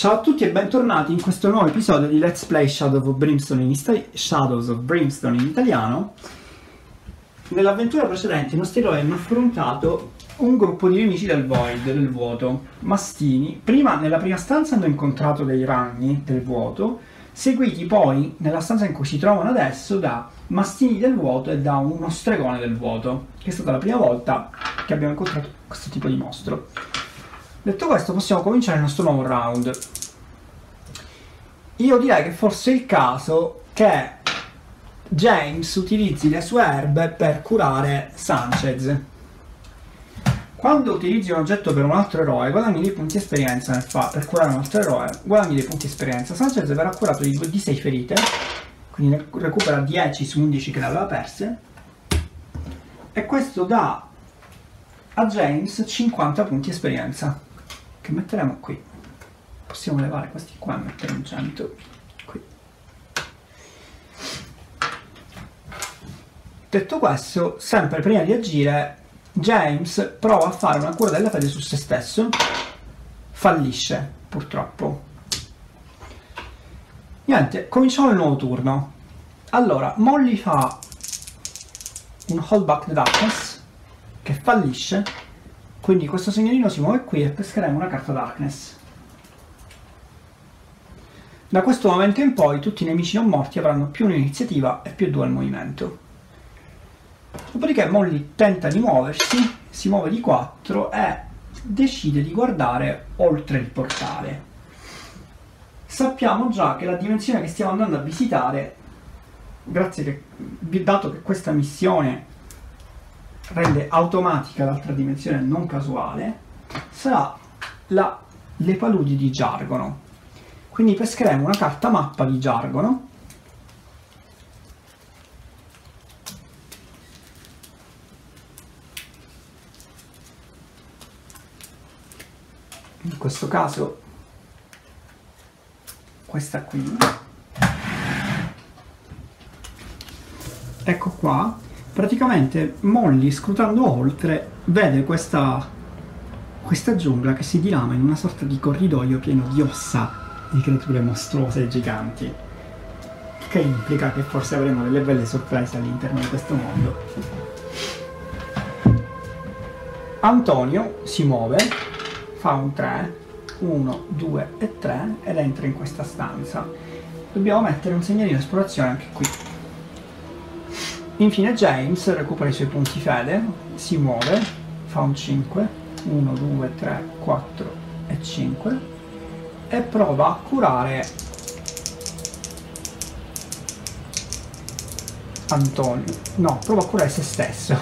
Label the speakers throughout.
Speaker 1: Ciao a tutti e bentornati in questo nuovo episodio di Let's Play Shadows of Brimstone in italiano. Nell'avventura precedente i nostri eroi hanno affrontato un gruppo di nemici del Void, del vuoto, mastini. Nella prima stanza hanno incontrato dei ragni del vuoto, seguiti poi nella stanza in cui si trovano adesso da mastini del vuoto e da uno stregone del vuoto, che è stata la prima volta che abbiamo incontrato questo tipo di mostro. Detto questo, possiamo cominciare il nostro nuovo round. Io direi che forse è il caso che James utilizzi le sue erbe per curare Sanchez. Quando utilizzi un oggetto per un altro eroe, guadagni dei punti esperienza per curare un altro eroe, guadagni dei punti esperienza. Sanchez verrà curato di 6 ferite, quindi recupera 10 su 11 che ne aveva perse, e questo dà a James 50 punti esperienza, che metteremo qui. Possiamo levare questi qua e mettere un 100 qui. Detto questo, sempre prima di agire, James prova a fare una cura della fede su se stesso, fallisce purtroppo. Niente, cominciamo il nuovo turno. Allora, Molly fa un Hold Back the Darkness che fallisce, quindi questo segnalino si muove qui e pescheremo una carta Darkness. Da questo momento in poi tutti i nemici non morti avranno più un'iniziativa e più 2 al movimento. Dopodiché Molly tenta di muoversi, si muove di 4 e decide di guardare oltre il portale. Sappiamo già che la dimensione che stiamo andando a visitare, dato che questa missione rende automatica l'altra dimensione non casuale, sarà le paludi di Jargono. Quindi pescheremo una carta mappa di Jargono. In questo caso questa qui. Ecco qua. Praticamente Molly, scrutando oltre, vede questa giungla che si dirama in una sorta di corridoio pieno di ossa di creature mostruose e giganti, che implica che forse avremo delle belle sorprese all'interno di questo mondo. Antonio si muove, fa un 3, 1, 2 e 3 ed entra in questa stanza. Dobbiamo mettere un segnalino di esplorazione anche qui. Infine James recupera i suoi punti fede, si muove, fa un 5, 1, 2, 3, 4 e 5 e prova a curare Antonio. No, prova a curare se stesso.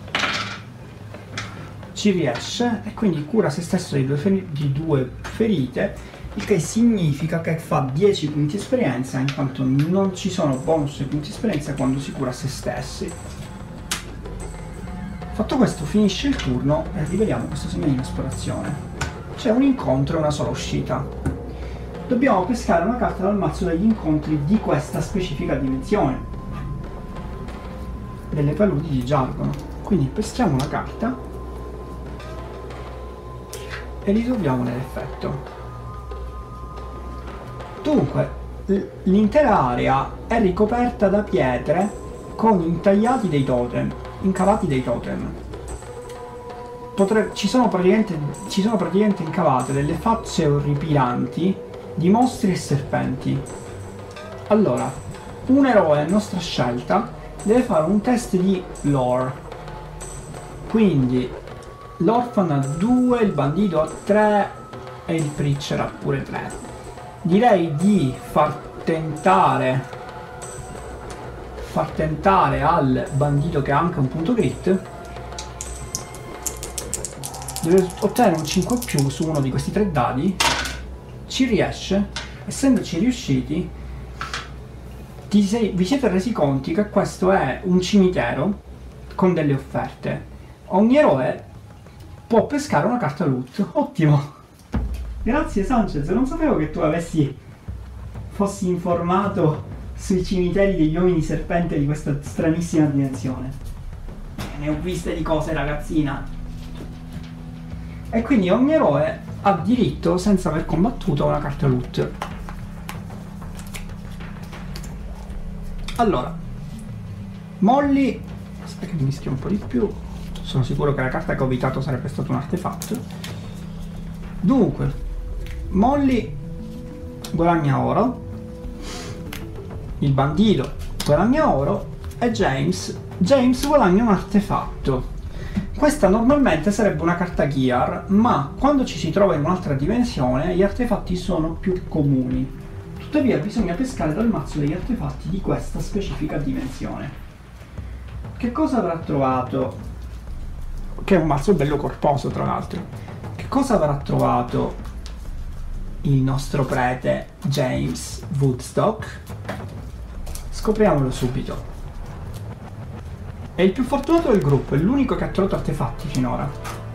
Speaker 1: Ci riesce e quindi cura se stesso di 2 ferite, il che significa che fa 10 punti esperienza, in quanto non ci sono bonus ai punti esperienza quando si cura se stessi. Fatto questo, finisce il turno e riveliamo questo segnalino di esplorazione. C'è un incontro e una sola uscita. Dobbiamo pescare una carta dal mazzo degli incontri di questa specifica dimensione, delle paludi di Jargono. Quindi peschiamo una carta e risolviamo nell'effetto. Dunque, l'intera area è ricoperta da pietre con intagliati dei totem, incavati dei totem. Ci sono praticamente incavate delle facce orripilanti di mostri e serpenti. Allora, un eroe a nostra scelta deve fare un test di lore. Quindi l'orphan ha 2, il bandito ha 3 e il preacher ha pure 3. Direi di far tentare al bandito, che ha anche un punto grit, deve ottenere un 5+ su uno di questi 3 dadi. Ci riesce. Essendoci riusciti, vi siete resi conti che questo è un cimitero con delle offerte. Ogni eroe può pescare una carta loot. Ottimo! Grazie Sanchez, non sapevo che tu fossi informato sui cimiteri degli uomini serpente di questa stranissima dimensione. Ne ho viste di cose, ragazzina. E quindi ogni eroe ha diritto, senza aver combattuto, a una carta loot. Allora, Molly, aspetta che mi mischio un po' di più, sono sicuro che la carta che ho evitato sarebbe stato un artefatto. Dunque, Molly guadagna oro, il bandito guadagna oro e James guadagna un artefatto. Questa normalmente sarebbe una carta gear, ma quando ci si trova in un'altra dimensione gli artefatti sono più comuni. Tuttavia bisogna pescare dal mazzo degli artefatti di questa specifica dimensione. Che cosa avrà trovato? Che è un mazzo bello corposo, tra l'altro. Che cosa avrà trovato il nostro prete James Woodstock? Scopriamolo subito. È il più fortunato del gruppo, è l'unico che ha trovato artefatti finora.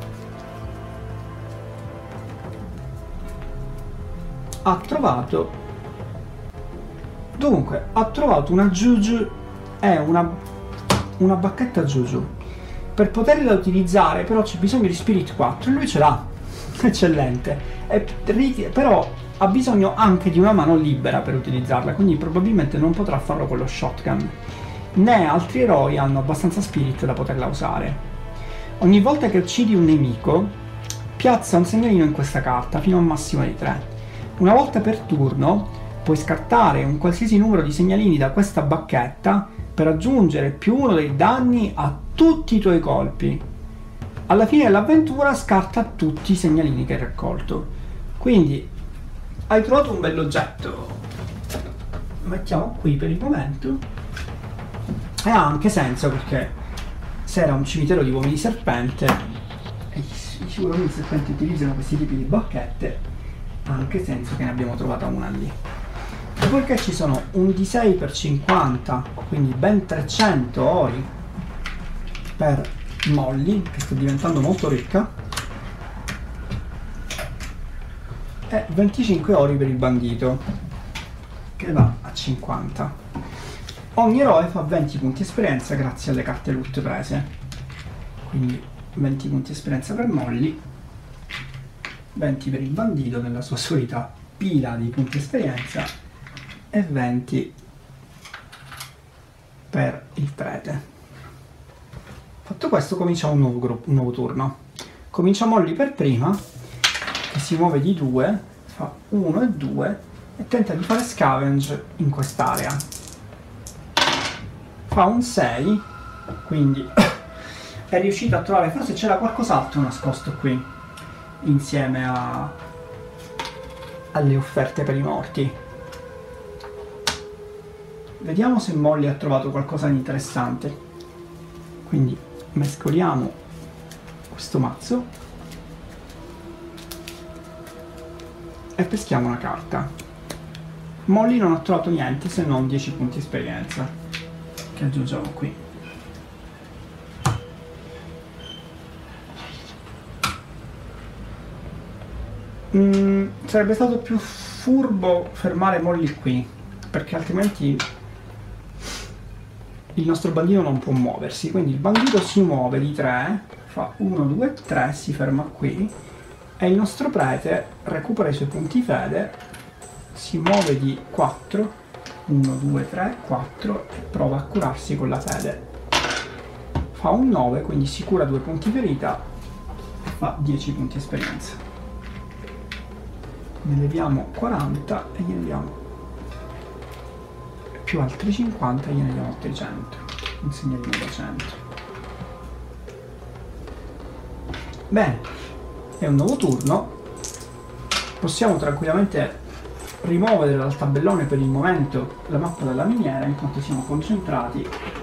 Speaker 1: Ha trovato... Dunque, ha trovato una Juju e una bacchetta Juju. Per poterla utilizzare però c'è bisogno di Spirit 4 e lui ce l'ha. Eccellente. Però ha bisogno anche di una mano libera per utilizzarla, quindi probabilmente non potrà farlo con lo shotgun. Né altri eroi hanno abbastanza spirit da poterla usare. Ogni volta che uccidi un nemico, piazza un segnalino in questa carta fino a un massimo di 3. Una volta per turno puoi scartare un qualsiasi numero di segnalini da questa bacchetta per aggiungere +1 dei danni a tutti i tuoi colpi. Alla fine dell'avventura scarta tutti i segnalini che hai raccolto. Quindi hai trovato un bell'oggetto. Lo mettiamo qui per il momento. E ha anche senso perché se era un cimitero di uomini serpente e i uomini serpenti utilizzano questi tipi di bacchette, ha anche senso che ne abbiamo trovata una lì. Dopodiché ci sono un D6 per 50, quindi ben 300 ori per Molly, che sta diventando molto ricca, e 25 ori per il bandito, che va a 50. Ogni eroe fa 20 punti esperienza grazie alle carte loot prese. Quindi 20 punti esperienza per Molly, 20 per il bandito nella sua solita pila di punti esperienza e 20 per il prete. Fatto questo comincia un nuovo turno. Comincia Molly per prima, che si muove di 2, fa 1 e 2 e tenta di fare scavenge in quest'area. Fa un 6, quindi è riuscito a trovare, forse c'era qualcos'altro nascosto qui, insieme alle offerte per i morti. Vediamo se Molly ha trovato qualcosa di interessante. Quindi mescoliamo questo mazzo e peschiamo una carta. Molly non ha trovato niente se non 10 punti esperienza, che aggiungiamo qui. Sarebbe stato più furbo fermare Molly qui, perché altrimenti il nostro bandito non può muoversi. Quindi il bandito si muove di 3, fa 1, 2, 3, si ferma qui e il nostro prete recupera i suoi punti fede, si muove di 4, 1, 2, 3, 4 e prova a curarsi con la fede. Fa un 9, quindi si cura 2 punti ferita e fa 10 punti esperienza. Ne leviamo 40 e gliene diamo più altri 50 e gliene diamo 300. Un segnalino da 100. Bene, è un nuovo turno. Possiamo tranquillamente rimuovere dal tabellone per il momento la mappa della miniera in quanto siamo concentrati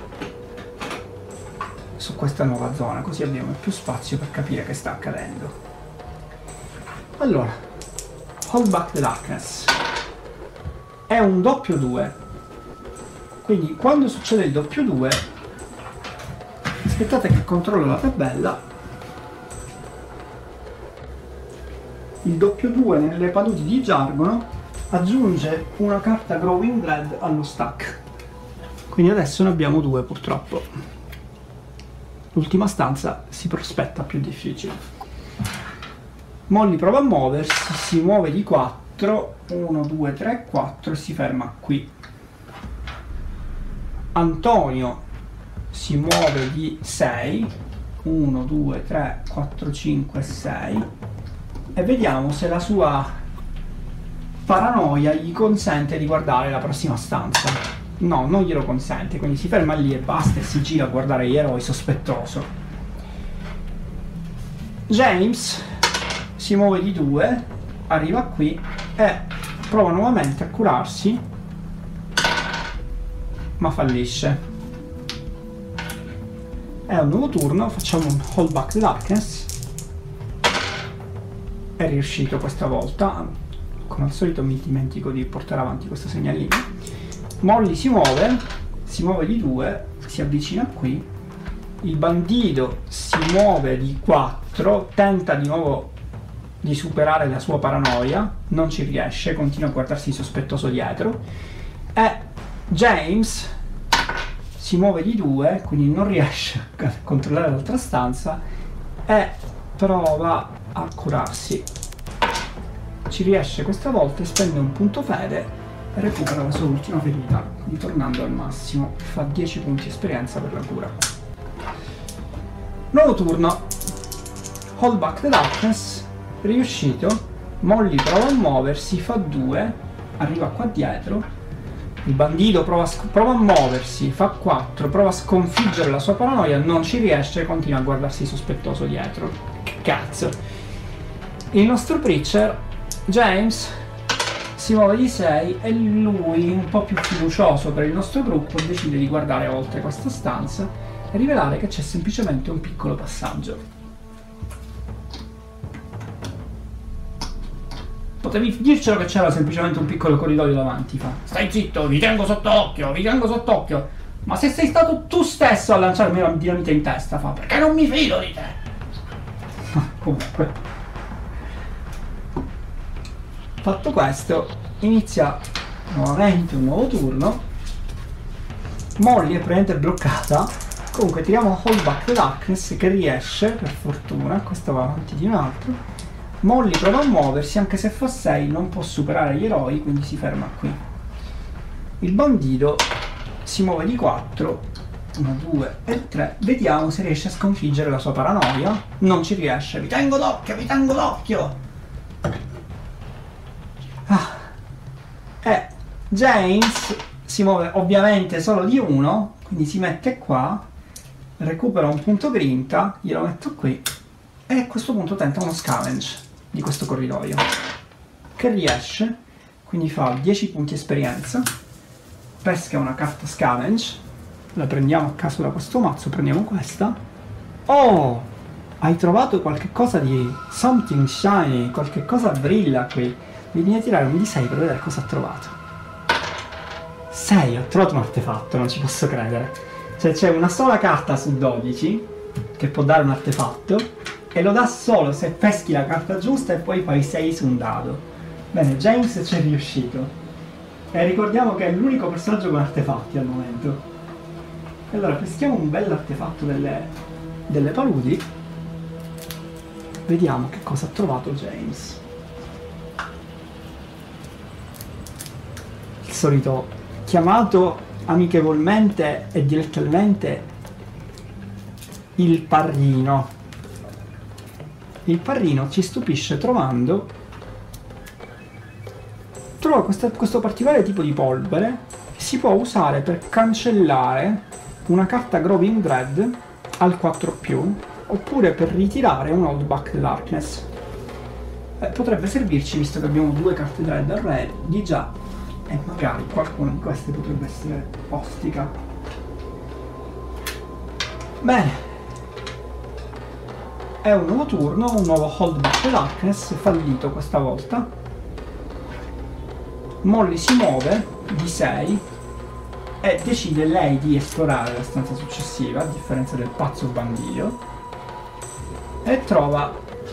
Speaker 1: su questa nuova zona, così abbiamo più spazio per capire che sta accadendo. Allora, Hold Back the Darkness è un doppio 2, quindi quando succede il doppio 2, aspettate che controllo la tabella. Il doppio 2 nelle paludi di Jargono aggiunge una carta Growing Dread allo stack, quindi adesso ne abbiamo 2 purtroppo. L'ultima stanza si prospetta più difficile. Molly prova a muoversi, si muove di 4, 1, 2, 3, 4 e si ferma qui. Antonio si muove di 6, 1, 2, 3, 4, 5, 6 e vediamo se la sua paranoia gli consente di guardare la prossima stanza. No, non glielo consente, quindi si ferma lì e basta e si gira a guardare gli eroi sospettoso. James si muove di 2, arriva qui e prova nuovamente a curarsi, ma fallisce. È un nuovo turno, facciamo un Hold Back the Darkness. È riuscito questa volta, come al solito mi dimentico di portare avanti questo segnalino. Molly si muove di 2, si avvicina qui. Il bandito si muove di 4, tenta di nuovo di superare la sua paranoia, non ci riesce, continua a guardarsi sospettoso dietro. E James si muove di 2, quindi non riesce a controllare l'altra stanza e prova a curarsi. Ci riesce questa volta e spende un punto fede e recupera la sua ultima ferita, quindi tornando al massimo. Fa 10 punti esperienza per la cura. Nuovo turno. Hold Back the Darkness. Riuscito. Molly prova a muoversi, fa 2, arriva qua dietro. Il bandito prova a muoversi, fa 4, prova a sconfiggere la sua paranoia, non ci riesce, continua a guardarsi sospettoso dietro. Che cazzo! Il nostro preacher, James, si muove di 6 e lui, un po' più fiducioso per il nostro gruppo, decide di guardare oltre questa stanza e rivelare che c'è semplicemente un piccolo passaggio. Potevi dircelo che c'era semplicemente un piccolo corridoio davanti, fa. Stai zitto, vi tengo sott'occhio, vi tengo sott'occhio. Ma se sei stato tu stesso a lanciarmi la dinamite in testa, fa. Perché non mi fido di te. Comunque. Fatto questo, inizia nuovamente un nuovo turno. Molly è praticamente bloccata. Comunque tiriamo Hold Back the Darkness che riesce, per fortuna. Questo va avanti di un altro. Molly prova a muoversi, anche se fa 6 non può superare gli eroi, quindi si ferma qui. Il bandito si muove di 4, 1, 2 e 3. Vediamo se riesce a sconfiggere la sua paranoia. Non ci riesce. Vi tengo d'occhio, vi tengo d'occhio! James si muove ovviamente solo di 1, quindi si mette qua, recupera un punto grinta, glielo metto qui e a questo punto tenta uno scavenge di questo corridoio che riesce, quindi fa 10 punti esperienza, pesca una carta scavenge, la prendiamo a caso da questo mazzo, prendiamo questa. Oh, hai trovato qualche cosa di something shiny, qualche cosa brilla qui, vieni a tirare un d6 per vedere cosa ha trovato. 6, ho trovato un artefatto, non ci posso credere. Cioè c'è una sola carta su 12 che può dare un artefatto e lo dà solo se peschi la carta giusta e poi fai 6 su un dado. Bene, James ci è riuscito. E ricordiamo che è l'unico personaggio con artefatti al momento. Allora, peschiamo un bel artefatto delle paludi. Vediamo che cosa ha trovato James. Il solito chiamato amichevolmente e dilettalmente il parrino. Il parrino ci stupisce trova questo particolare tipo di polvere che si può usare per cancellare una carta Groving Dread al 4+, oppure per ritirare un Hold Back the Darkness. Potrebbe servirci visto che abbiamo 2 carte Dread al ready già, e magari qualcuna di queste potrebbe essere ostica. Bene. È un nuovo turno, un nuovo Hold Back the Darkness, fallito questa volta. Molly si muove di 6 e decide lei di esplorare la stanza successiva, a differenza del pazzo bandito, e trova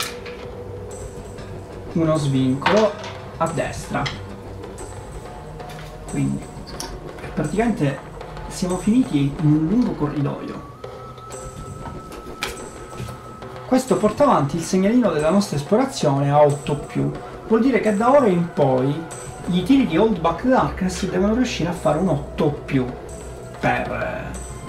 Speaker 1: uno svincolo a destra. Quindi praticamente siamo finiti in un lungo corridoio. Questo porta avanti il segnalino della nostra esplorazione a 8+. Vuol dire che da ora in poi i tiri di Hold Back Darkness devono riuscire a fare un 8+, per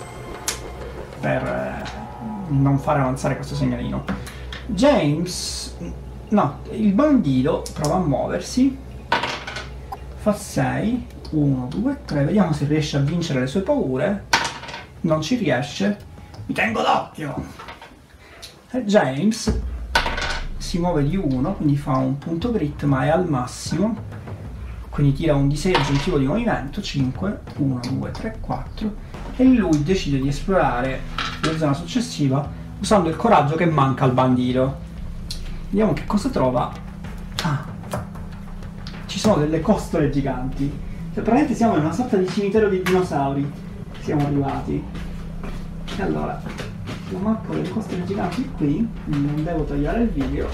Speaker 1: non fare avanzare questo segnalino. James, no, il bandito prova a muoversi, fa 6, 1, 2, 3, vediamo se riesce a vincere le sue paure. Non ci riesce, mi tengo d'occhio. James si muove di 1, quindi fa un punto grit, ma è al massimo, quindi tira un D6 aggiuntivo di movimento, 5, 1, 2, 3, 4, e lui decide di esplorare la zona successiva usando il coraggio che manca al bandito. Vediamo che cosa trova. Ah, ci sono delle costole giganti, cioè praticamente siamo in una sorta di cimitero di dinosauri, siamo arrivati. E allora la mappa delle costole giganti è qui, quindi non devo tagliare il video,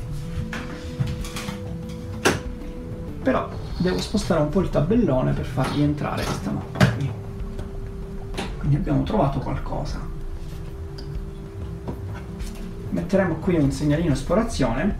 Speaker 1: però devo spostare un po' il tabellone per far rientrare questa mappa qui. Quindi abbiamo trovato qualcosa. Metteremo qui un segnalino esplorazione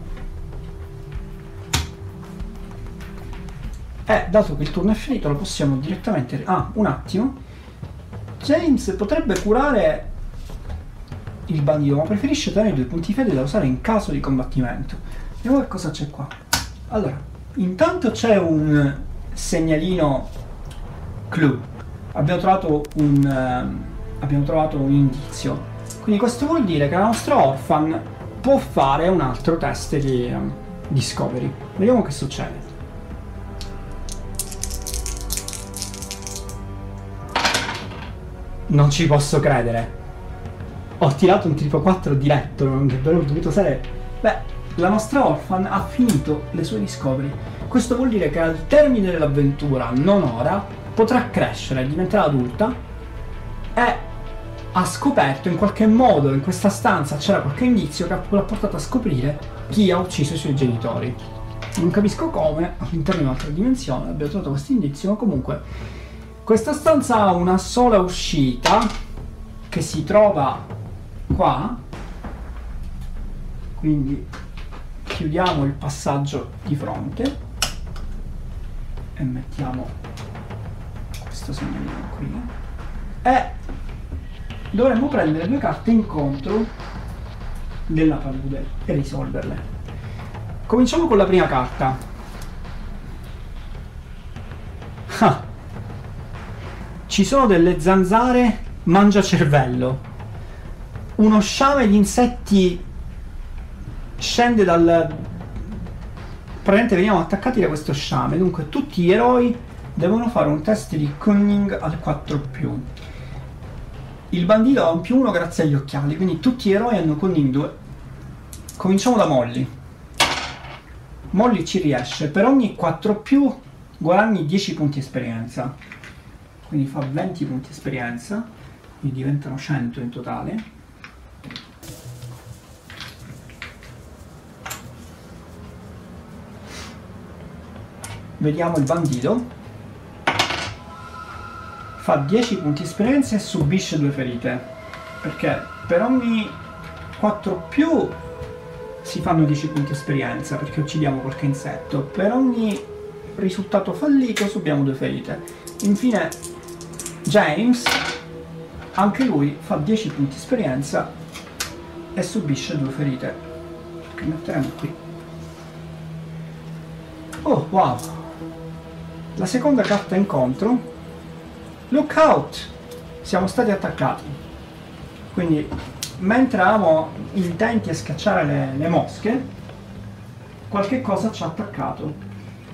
Speaker 1: e dato che il turno è finito lo possiamo direttamente... Ah, un attimo, James potrebbe curare il bandito, ma preferisce tenere 2 punti fede da usare in caso di combattimento. Vediamo che cosa c'è qua. Allora, intanto c'è un segnalino clue, abbiamo trovato un indizio, quindi questo vuol dire che la nostra orphan può fare un altro test di discovery. Vediamo che succede. Non ci posso credere, ho tirato un triplo 4 diretto, non avrei dovuto usare. Beh, la nostra orphan ha finito le sue discovery. Questo vuol dire che al termine dell'avventura, non ora, potrà crescere, diventerà adulta e ha scoperto in qualche modo, in questa stanza c'era qualche indizio che l'ha portato a scoprire chi ha ucciso i suoi genitori. Non capisco come, all'interno di un'altra dimensione abbiamo trovato questo indizio, ma comunque questa stanza ha una sola uscita che si trova qua, quindi chiudiamo il passaggio di fronte e mettiamo questo segnalino qui e dovremmo prendere 2 carte incontro della palude e risolverle. Cominciamo con la prima carta. Ah. Ci sono delle zanzare mangiacervello. Uno sciame di insetti scende dal... Praticamente veniamo attaccati da questo sciame, dunque tutti gli eroi devono fare un test di cunning al 4+. Il bandito ha un +1 grazie agli occhiali, quindi tutti gli eroi hanno cunning 2. Cominciamo da Molly. Molly ci riesce, per ogni 4+, guadagni 10 punti esperienza. Quindi fa 20 punti esperienza, quindi diventano 100 in totale. Vediamo il bandito. Fa 10 punti esperienza e subisce 2 ferite. Perché per ogni 4+, si fanno 10 punti esperienza, perché uccidiamo qualche insetto. Per ogni risultato fallito subiamo 2 ferite. Infine James, anche lui fa 10 punti esperienza e subisce 2 ferite, che metteremo qui. Oh wow, la seconda carta incontro. Look out, siamo stati attaccati, quindi mentre eravamo intenti a scacciare le mosche, qualche cosa ci ha attaccato.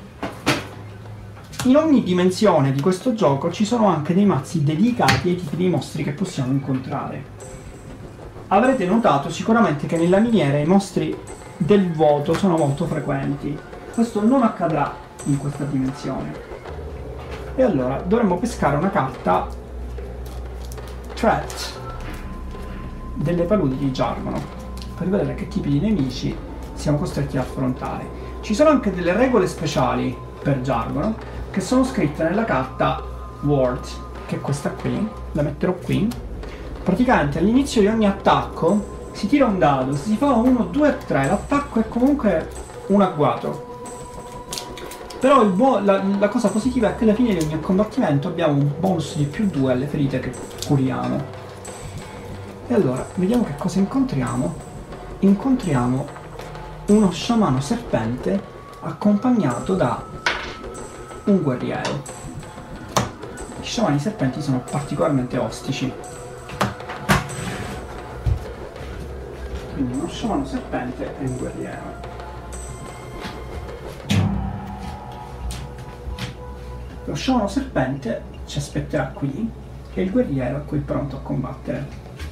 Speaker 1: In ogni dimensione di questo gioco ci sono anche dei mazzi dedicati ai tipi di mostri che possiamo incontrare. Avrete notato sicuramente che nella miniera i mostri del vuoto sono molto frequenti. Questo non accadrà in questa dimensione. E allora dovremmo pescare una carta Threat delle paludi di Jargono per vedere che tipi di nemici siamo costretti ad affrontare. Ci sono anche delle regole speciali per Jargono che sono scritte nella carta Ward, che è questa qui, la metterò qui. Praticamente all'inizio di ogni attacco, si tira un dado, se si fa 1, 2, 3, l'attacco è comunque un agguato. Però la cosa positiva è che alla fine di ogni combattimento abbiamo un bonus di +2 alle ferite che curiamo. E allora, vediamo che cosa incontriamo. Incontriamo uno sciamano serpente accompagnato da un guerriero. I sciamani serpenti sono particolarmente ostici. Quindi uno sciamano serpente e un guerriero. Lo sciamano serpente ci aspetterà qui e il guerriero è qui pronto a combattere.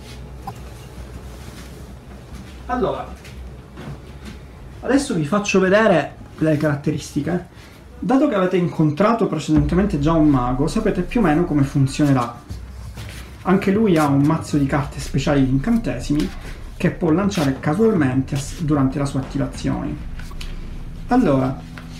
Speaker 1: Allora, adesso vi faccio vedere le caratteristiche. Dato che avete incontrato precedentemente già un mago, sapete più o meno come funzionerà. Anche lui ha un mazzo di carte speciali di incantesimi che può lanciare casualmente durante la sua attivazione. Allora,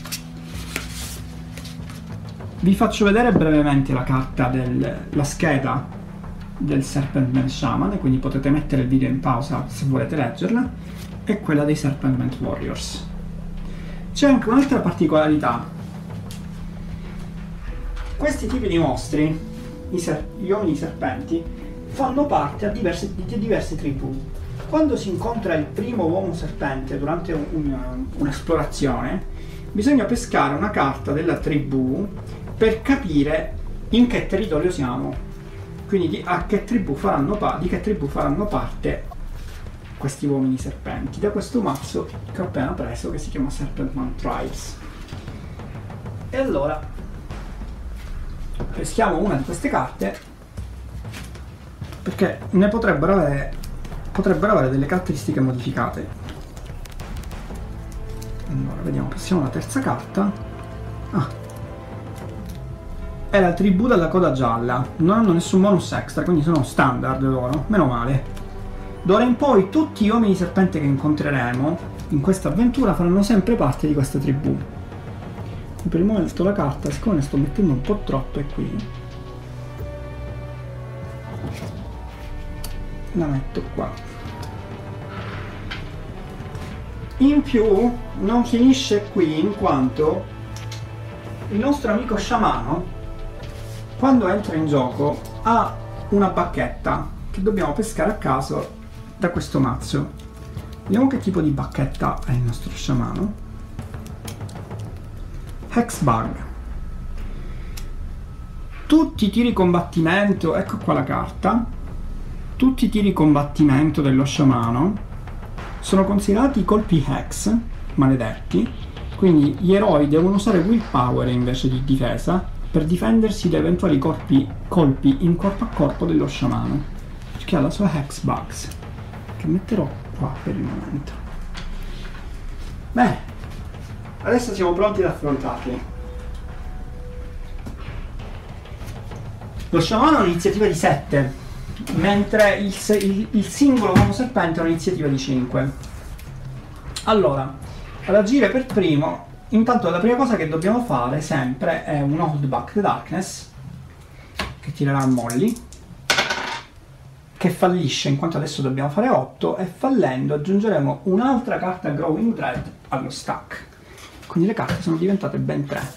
Speaker 1: vi faccio vedere brevemente la carta la scheda del Serpentman Shaman, quindi potete mettere il video in pausa se volete leggerla, e quella dei Serpentman Warriors. C'è anche un'altra particolarità. Questi tipi di mostri, gli uomini serpenti, fanno parte di diverse tribù. Quando si incontra il primo uomo serpente durante un'esplorazione, bisogna pescare una carta della tribù per capire in che territorio siamo, quindi di che tribù faranno parte questi uomini serpenti, da questo mazzo che ho appena preso che si chiama Serpentman Tribes. E allora peschiamo una di queste carte perché ne potrebbero avere delle caratteristiche modificate. Allora vediamo, peschiamo la terza carta. È la tribù della coda gialla, non hanno nessun bonus extra, quindi sono standard loro, meno male. D'ora in poi tutti gli uomini serpente che incontreremo in questa avventura faranno sempre parte di questa tribù. Per il momento la carta, siccome ne sto mettendo un po' troppo, è qui. La metto qua. In più non finisce qui, in quanto il nostro amico sciamano, quando entra in gioco, ha una bacchetta che dobbiamo pescare a caso da questo mazzo. Vediamo che tipo di bacchetta è il nostro sciamano. Hexbug. Tutti i tiri combattimento, ecco qua la carta, tutti i tiri combattimento dello sciamano sono considerati colpi hex, maledetti, quindi gli eroi devono usare willpower invece di difesa per difendersi da eventuali colpi in corpo a corpo dello sciamano, perché ha la sua Hexbugs, che metterò qua per il momento. Bene, adesso siamo pronti ad affrontarli. Lo sciamano ha un'iniziativa di 7, mentre il singolo uomo serpente ha un'iniziativa di 5. Allora, ad agire per primo, intanto la prima cosa che dobbiamo fare sempre è un Hold Back the Darkness, che tirerà a Molly, che fallisce in quanto adesso dobbiamo fare 8, e fallendo aggiungeremo un'altra carta Growing Dread allo stack. Quindi le carte sono diventate ben 3.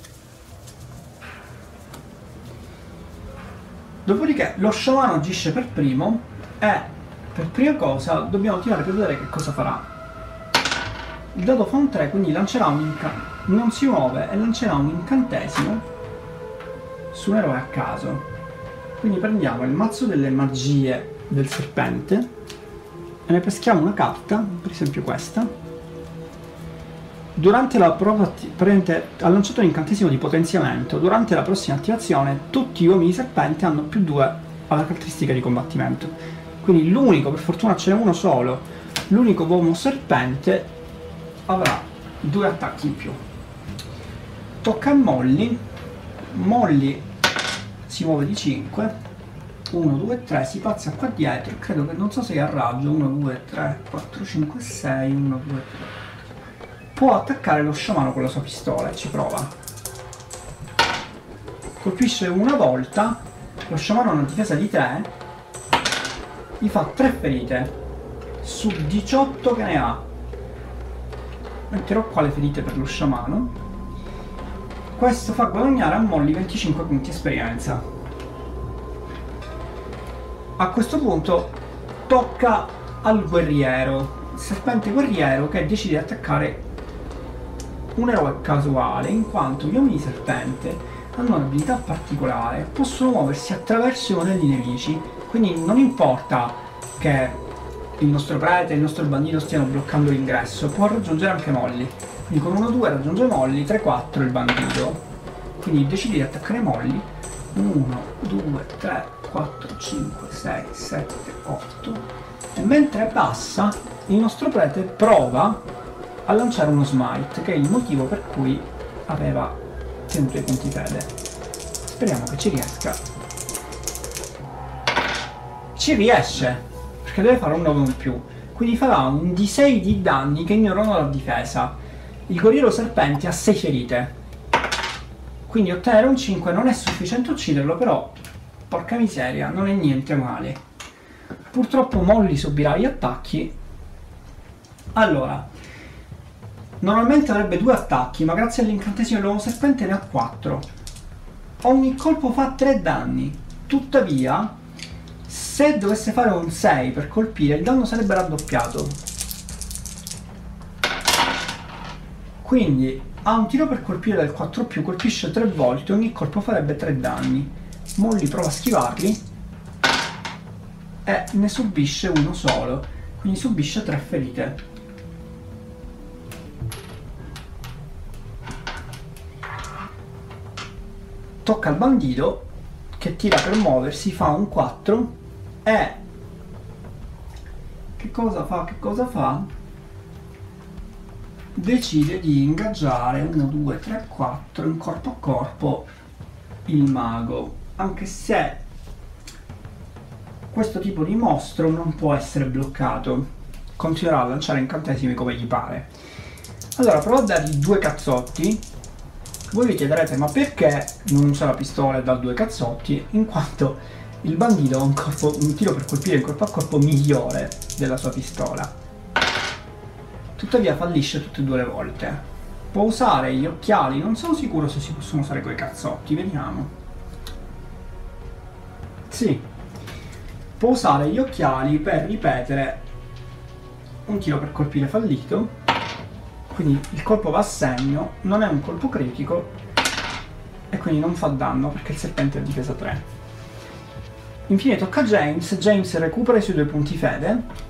Speaker 1: Dopodiché lo sciamano agisce per primo e per prima cosa dobbiamo tirare per vedere che cosa farà. Il dado fa un 3, quindi lancerà non si muove e lancerà un incantesimo su un eroe a caso. Quindi prendiamo il mazzo delle magie del serpente e ne peschiamo una carta, per esempio questa. Durante la prova ha lanciato un incantesimo di potenziamento. Durante la prossima attivazione tutti gli uomini serpente hanno +2 alla caratteristica di combattimento. Quindi l'unico, per fortuna ce n'è uno solo, l'unico uomo serpente avrà 2 attacchi in più. Tocca a Molly. Molly si muove di 5. 1, 2, 3, si pazza qua dietro. Credo che, non so se è a raggio. 1, 2, 3, 4, 5, 6. 1, 2, 3. Può attaccare lo sciamano con la sua pistola e ci prova. Colpisce una volta. Lo sciamano ha una difesa di 3. Gli fa 3 ferite. su 18 che ne ha. Metterò qua le ferite per lo sciamano. Questo fa guadagnare a Molly 25 punti esperienza. A questo punto tocca al guerriero, il serpente guerriero, che decide di attaccare un eroe casuale, in quanto gli uomini serpente hanno un'abilità particolare, possono muoversi attraverso i modelli nemici, quindi non importa che il nostro prete e il nostro bandito stiano bloccando l'ingresso, può raggiungere anche Molly. Quindi con 1-2 raggiunge Molly, 3-4 il bandito. Quindi decide di attaccare Molly. 1, 2, 3, 4, 5, 6, 7, 8. E mentre passa, il nostro prete prova a lanciare uno smite, che è il motivo per cui aveva tenuto i punti fede. Speriamo che ci riesca. Ci riesce! Perché deve fare un 9 in più. Quindi farà un D6 di danni che ignorano la difesa. Il guerriero serpente ha 6 ferite. Quindi ottenere un 5 non è sufficiente a ucciderlo, però porca miseria, non è niente male. Purtroppo Molly subirà gli attacchi. Allora, normalmente avrebbe 2 attacchi, ma grazie all'incantesimo dell'uomo serpente ne ha 4. Ogni colpo fa 3 danni. Tuttavia, se dovesse fare un 6 per colpire, il danno sarebbe raddoppiato. Quindi ha un tiro per colpire del 4+, colpisce 3 volte, ogni colpo farebbe 3 danni. Molly prova a schivarli e ne subisce uno solo, quindi subisce 3 ferite. Tocca al bandito, che tira per muoversi, fa un 4 e che cosa fa? Decide di ingaggiare 1, 2, 3, 4 in corpo a corpo il mago, anche se questo tipo di mostro non può essere bloccato, continuerà a lanciare incantesimi come gli pare. Allora provo a dargli 2 cazzotti. Voi vi chiederete ma perché non usa la pistola e dà 2 cazzotti? In quanto il bandito ha un tiro per colpire in corpo a corpo migliore della sua pistola. Tuttavia fallisce tutte e 2 le volte. Può usare gli occhiali, non sono sicuro se si possono usare quei cazzotti, vediamo. Sì, può usare gli occhiali per ripetere un tiro per colpire fallito, quindi il colpo va a segno, non è un colpo critico e quindi non fa danno perché il serpente è difesa 3. Infine tocca a James. James recupera i suoi 2 punti fede,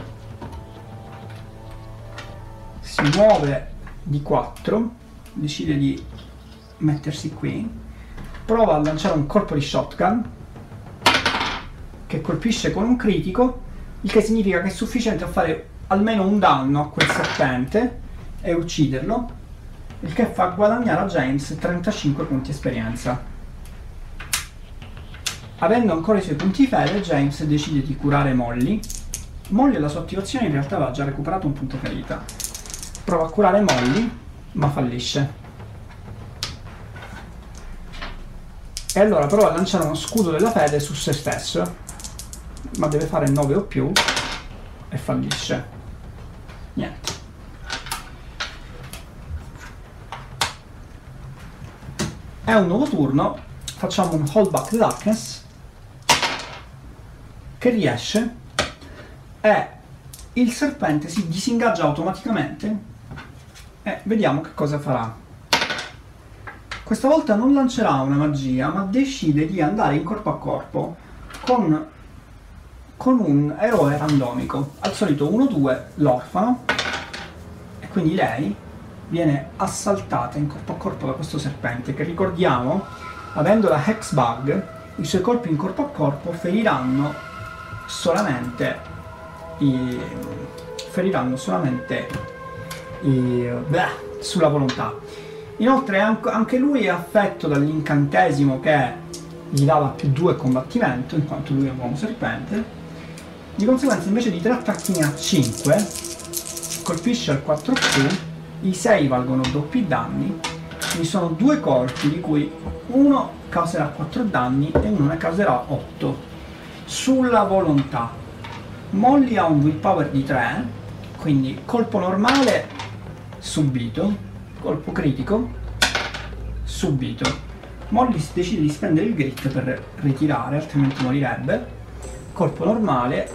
Speaker 1: si muove di 4, decide di mettersi qui, prova a lanciare un colpo di shotgun che colpisce con un critico, il che significa che è sufficiente a fare almeno un danno a quel serpente e ucciderlo, il che fa guadagnare a James 35 punti esperienza. Avendo ancora i suoi punti fede, James decide di curare Molly. Molly alla sua attivazione in realtà aveva già recuperato un punto ferita. Prova a curare Molly, ma fallisce. E allora prova a lanciare uno scudo della fede su se stesso, ma deve fare 9 o più e fallisce. Niente. È un nuovo turno, facciamo un Hold Back the Darkness che riesce e il serpente si disingaggia automaticamente e vediamo che cosa farà. Questa volta non lancerà una magia, ma decide di andare in corpo a corpo con un eroe randomico. Al solito 1-2 l'orfano, e quindi lei viene assaltata in corpo a corpo da questo serpente che, ricordiamo, avendo la Hex Bug, i suoi colpi in corpo a corpo feriranno solamente sulla volontà. Inoltre anche lui è affetto dall'incantesimo che gli dava +2 combattimento, in quanto lui è un uomo serpente. Di conseguenza, invece di 3 attacchi ne ha 5, colpisce al 4+, i 6 valgono doppi danni, quindi sono 2 colpi di cui uno causerà 4 danni e uno ne causerà 8 sulla volontà. Molly ha un willpower di 3, quindi colpo normale subito, colpo critico subito. Molly decide di spendere il grit per ritirare, altrimenti morirebbe. Colpo normale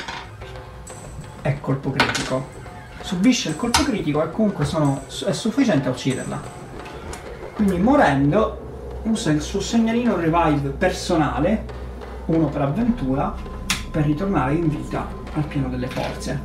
Speaker 1: e colpo critico. Subisce il colpo critico e comunque è sufficiente a ucciderla. Quindi morendo usa il suo segnalino revive personale, 1 per avventura, per ritornare in vita al pieno delle forze.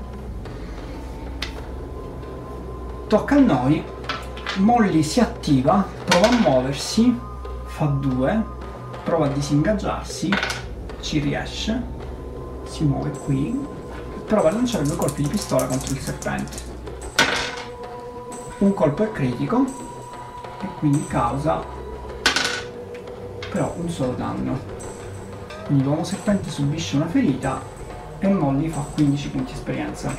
Speaker 1: Tocca a noi. Molly si attiva, prova a muoversi, fa 2, prova a disingaggiarsi, ci riesce, si muove qui, prova a lanciare 2 colpi di pistola contro il serpente. Un colpo è critico e quindi causa però un solo danno. Quindi l'uomo serpente subisce una ferita e Molly fa 15 punti esperienza.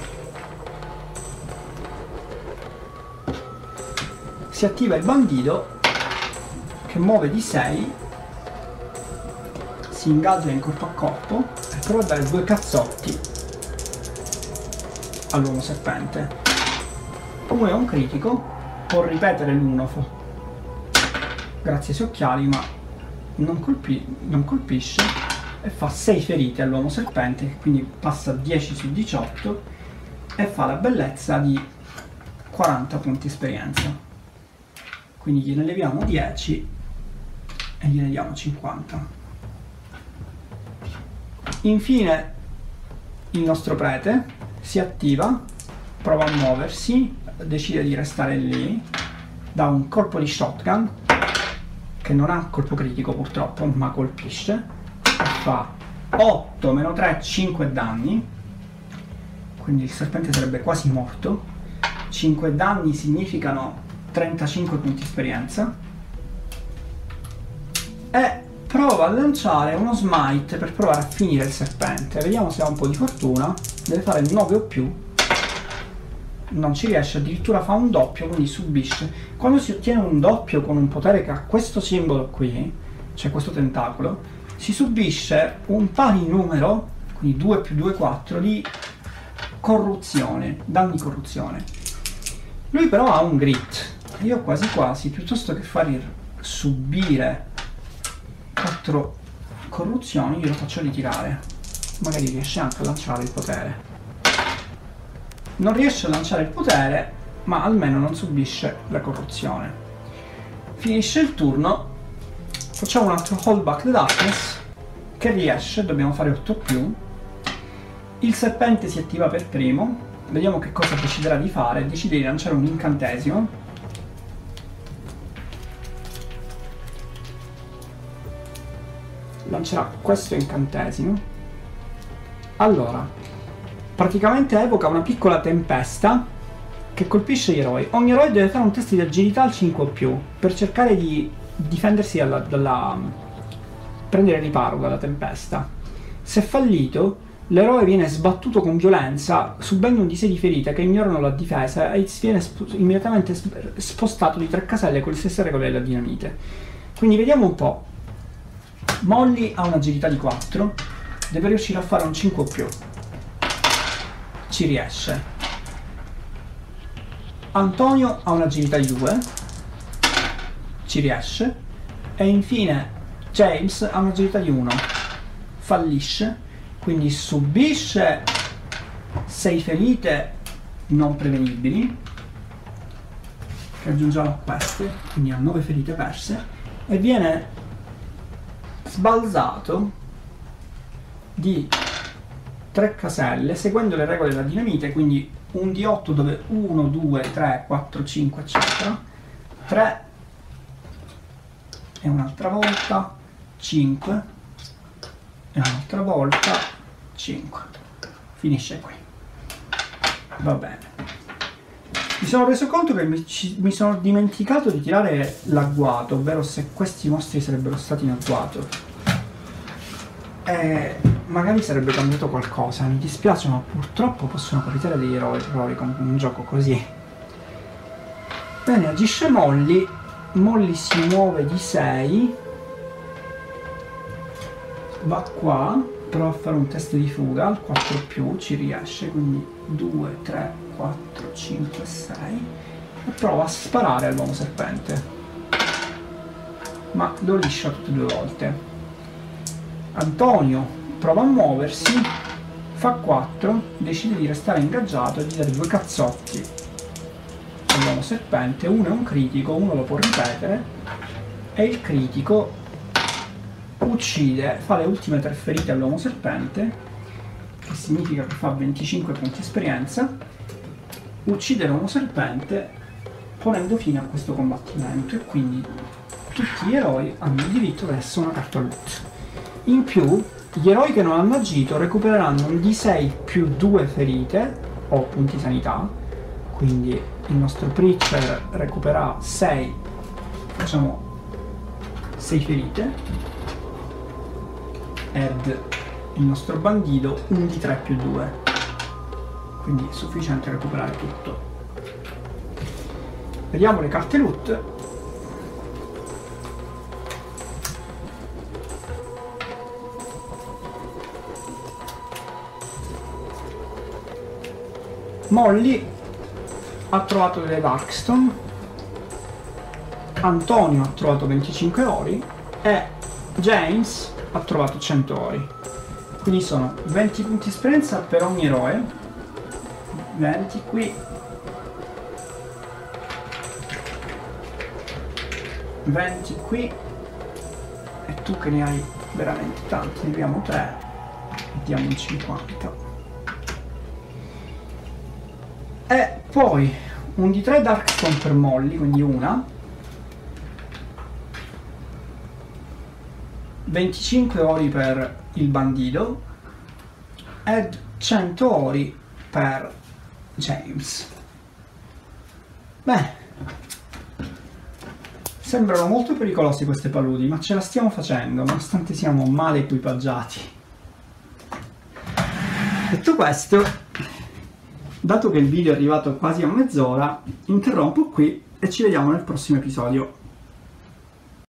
Speaker 1: Si attiva il bandito che muove di 6, si ingaggia in corpo a corpo e prova a dare 2 cazzotti all'uomo serpente. Uno è un critico, può ripetere l'1 grazie ai suoi occhiali, ma non colpisce e fa 6 ferite all'uomo serpente, che quindi passa 10 su 18 e fa la bellezza di 40 punti esperienza. Quindi gliene leviamo 10 e gliene diamo 50. Infine il nostro prete si attiva, prova a muoversi, decide di restare lì, dà un colpo di shotgun che non ha colpo critico purtroppo, ma colpisce, e fa 8 meno 3, 5 danni, quindi il serpente sarebbe quasi morto. 5 danni significano 35 punti esperienza, e prova a lanciare uno smite per provare a finire il serpente. Vediamo se ha un po' di fortuna. Deve fare 9 o più, non ci riesce, addirittura fa un doppio, quindi subisce. Quando si ottiene un doppio con un potere che ha questo simbolo qui, cioè questo tentacolo, si subisce un pari numero, quindi 2 più 2 4, di corruzione, danni corruzione. Lui però ha un grit. Io quasi quasi, piuttosto che far subire 4 corruzioni, glielo faccio ritirare. Magari riesce anche a lanciare il potere. Non riesce a lanciare il potere, ma almeno non subisce la corruzione. Finisce il turno. Facciamo un altro Hold Back the Darkness, che riesce, dobbiamo fare 8 più. Il serpente si attiva per primo. Vediamo che cosa deciderà di fare. Decide di lanciare un incantesimo. Lancerà questo incantesimo. Allora, praticamente evoca una piccola tempesta che colpisce gli eroi. Ogni eroe deve fare un test di agilità al 5 o più per cercare di difendersi prendere riparo dalla tempesta. Se fallito, l'eroe viene sbattuto con violenza, subendo un D6 di ferite che ignorano la difesa, e viene immediatamente spostato di 3 caselle con le stesse regole della dinamite. Quindi vediamo un po'. Molly ha un'agilità di 4, deve riuscire a fare un 5 o più. Ci riesce. Antonio ha un'agilità di 2, ci riesce. E infine James ha un'agilità di 1, fallisce, quindi subisce 6 ferite non prevenibili, che aggiungiamo a queste, quindi ha 9 ferite perse, e viene sbalzato di 3 caselle seguendo le regole della dinamite, quindi un D8 dove 1, 2, 3, 4, 5 eccetera, 3 e un'altra volta, 5 e un'altra volta, 5. Finisce qui. Va bene. Mi sono reso conto che mi sono dimenticato di tirare l'agguato, ovvero se questi mostri sarebbero stati in agguato. E magari sarebbe cambiato qualcosa, mi dispiace, ma purtroppo possono capitare degli errori con un gioco così. Bene, agisce Molly. Molly si muove di 6, va qua, prova a fare un test di fuga al 4+, ci riesce, quindi 2, 3, 4, 5, 6 e prova a sparare all'uomo serpente, ma lo liscia tutte e 2 volte. Antonio prova a muoversi, fa 4, decide di restare ingaggiato e di dare 2 cazzotti all'uomo serpente, uno è un critico, uno lo può ripetere e il critico uccide, fa le ultime 3 ferite all'uomo serpente, che significa che fa 25 punti esperienza, uccide l'uomo serpente ponendo fine a questo combattimento, e quindi tutti gli eroi hanno il diritto adesso a una carta loot. In più gli eroi che non hanno agito recupereranno un D6 più 2 ferite o punti sanità, quindi il nostro Preacher recupera 6, facciamo 6 ferite, ed il nostro bandito un D3 più 2, quindi è sufficiente a recuperare tutto. Vediamo le carte loot. Molly ha trovato delle Darkstone, Antonio ha trovato 25 ori e James ha trovato 100 ori. Quindi sono 20 punti esperienza per ogni eroe, 20 qui, 20 qui, e tu che ne hai veramente tanti, ne abbiamo 3 e diamo un 50. E poi un D3 Darkstone per Molly, quindi una, 25 ori per il bandito ed 100 ori per James. Bene, sembrano molto pericolosi queste paludi, ma ce la stiamo facendo nonostante siamo male equipaggiati. Detto questo, dato che il video è arrivato quasi a mezz'ora, interrompo qui e ci vediamo nel prossimo episodio.